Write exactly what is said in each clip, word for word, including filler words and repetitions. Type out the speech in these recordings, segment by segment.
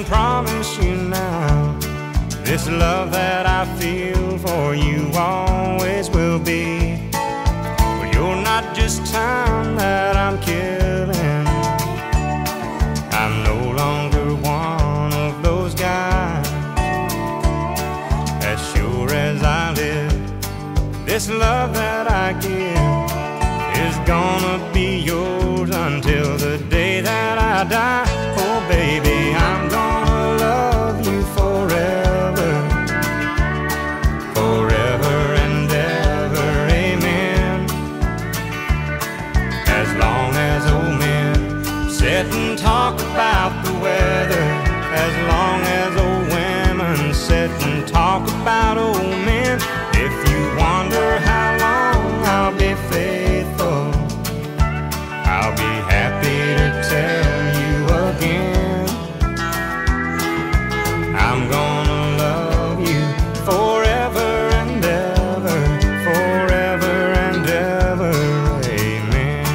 promise you now, this love that I feel for you always will be. But you're not just time that I'm killing. I'm no longer one of those guys. As sure as I live, this love that I give is gonna be yours until the day that I die. Oh baby, I'm gonna love you forever, forever and ever, amen. As long as old men sit and talk about the weather, as long as old women sit and talk about old men, if you wonder how long I'll be faithful, I'll be happy to tell you again. I'm gonna love you forever and ever, forever and ever, amen.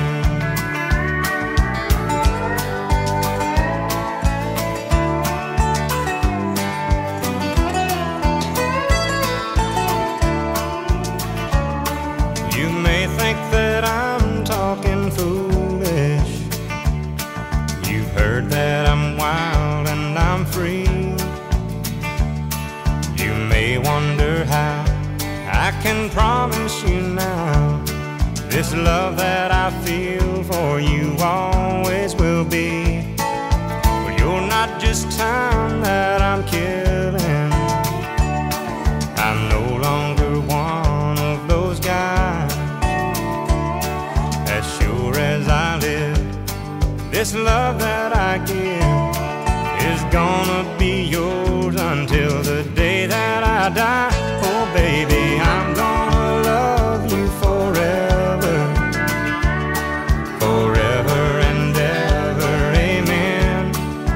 You may think that I'm talking foolish. You've heard that I'm wild and I'm free. You may wonder how I can promise you now, this love that I feel for you always will be. But you're not just time that I'm killing. I'm no longer one of those guys. As sure as I live, this love that I give is gonna be yours until the day that I die. Oh baby, I'm gonna love you forever, forever and ever, amen.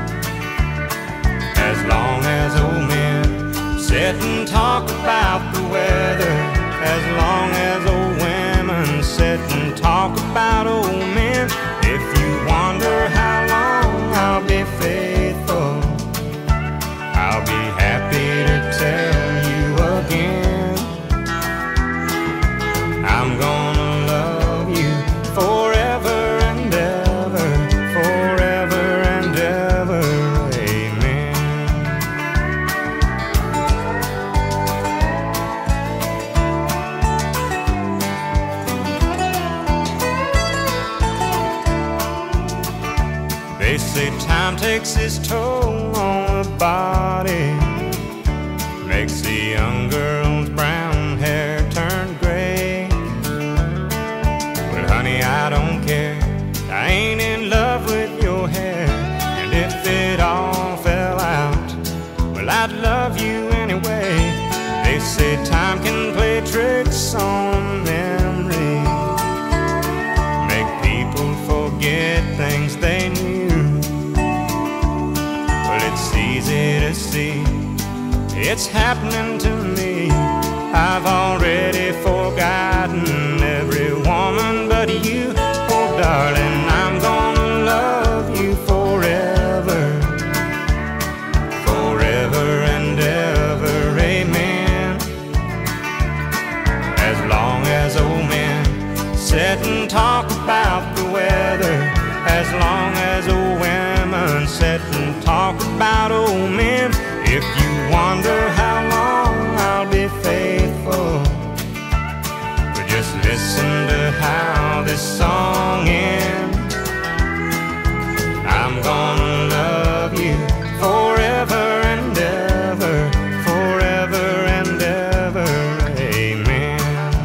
As long as old men sit and talk about the weather, as long as old women sit and talk about old men, if you wonder how long I'll be faithful, I'll be happy to tell you again. I'm gonna love you forever and ever, forever and ever, amen. They say time takes its toll on the body, makes the young girl's brown hair turn gray. But honey, I don't care, I ain't in love with your hair. And if it all fell out, well, I'd love you anyway. They say time can play tricks on memory, make people forget things they knew. It's easy to see, it's happening to me. I've already forgotten every woman but you. Oh darling, I'm gonna love you forever, forever and ever, amen. As long as old men sit and talk about the weather, as long as old women sit and talk about old men, if you wonder how long I'll be faithful, but just listen to how this song ends. I'm gonna love you forever and ever, forever and ever, amen.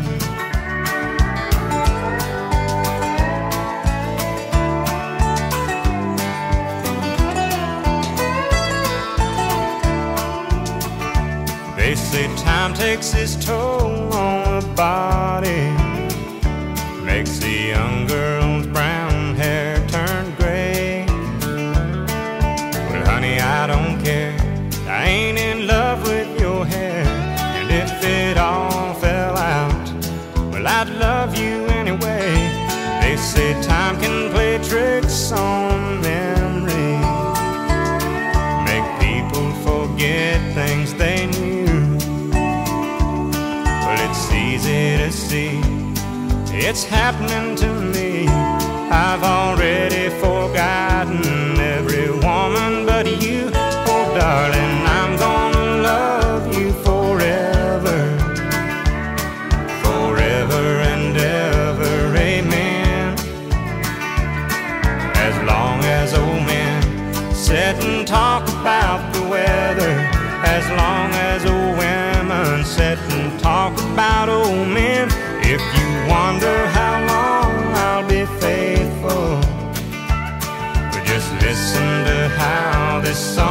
They say time takes its toll on the body, makes the young girl's brown hair turn gray. But honey, I don't care, I ain't in love with your hair. And if it all fell out, well, I'd love you anyway. They say time can play tricks on memory, make people it's happening to me. I've already forgotten every woman but you. Oh darling, I'm gonna love you forever, forever and ever, amen. As long as old men sit and talk about the weather, as long as old women sit and talk about old men. If you wonder how long I'll be faithful, just listen to how this song